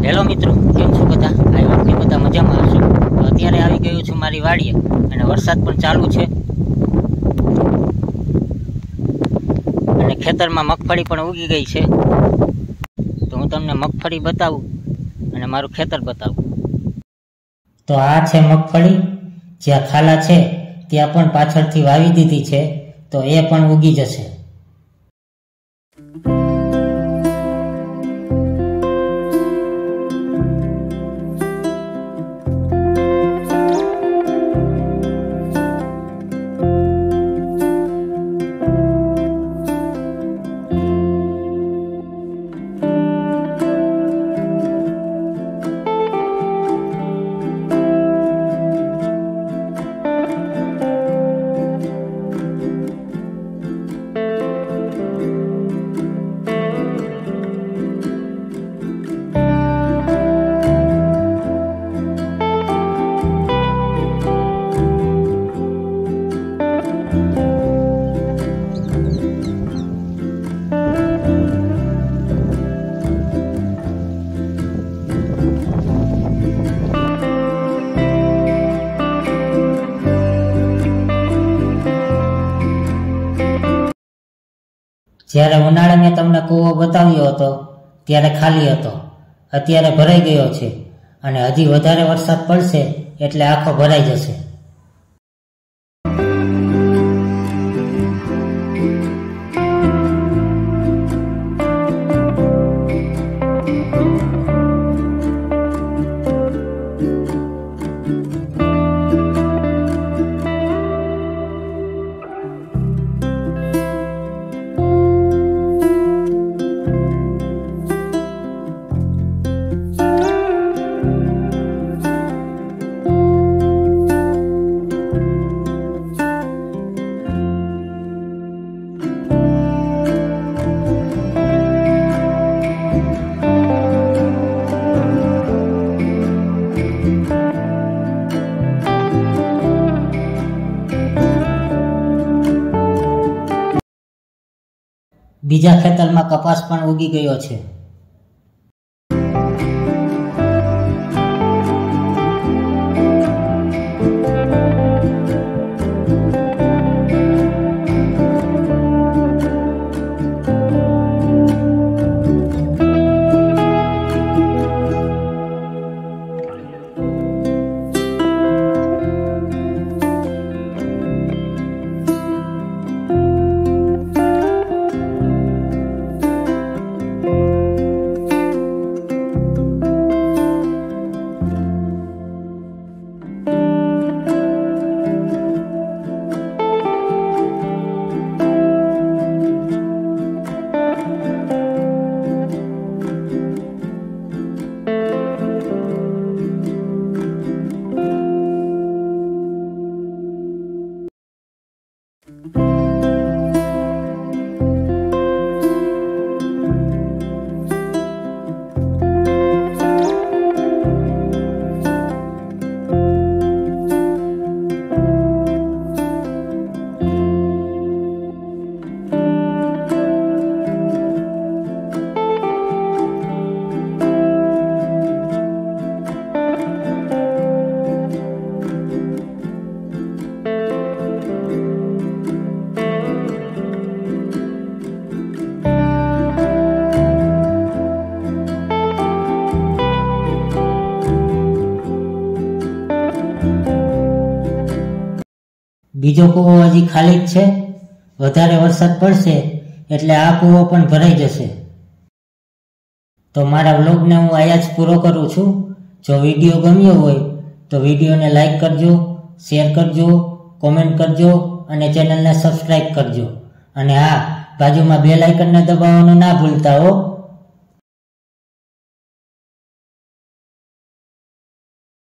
Hello મિત્રો, કેમ છો બધા? આઈ હોપ કે બધા મજામાં હશો. તો અત્યારે આવી ગયું છું મારી વાડીએ અને વરસાદ પણ ચાલુ છે અને ખેતરમાં મગફળી પણ ઉગી ગઈ છે. તો હું તમને મગફળી બતાવું અને મારું ખેતર બતાવું. તો આ છે મગફળી. જ્યાં ખાલા છે ત્યાં પણ પાછળથી વાવી દીધી છે, તો એ પણ ઉગી જશે. જ્યારે ઉનાળે મેં તમને કૂવો બતાવ્યો હતો ત્યારે ખાલી હતો, અત્યારે ભરાઈ ગયો છે અને હજી વધારે વરસાદ પડશે એટલે આખો ભરાઈ જશે. બીજા ખેતરમાં કપાસ પણ ઉગી ગયો છે. બીજો કૂવો હજી ખાલી જ છે. વધારે વરસાદ પડશે એટલે આ કૂવો પણ ભરાઈ જશે. તો મારા વ્લોગને હું અહીંયા જ પૂરો કરું છું. જો વિડીયો ગમ્યો હોય તો વિડીયોને લાઈક કરજો, શેર કરજો, કોમેન્ટ કરજો અને ચેનલને સબસ્ક્રાઈબ કરજો. અને હા, બાજુમાં બેલ આઇકનને દબાવવાનું ના ભૂલતા હો.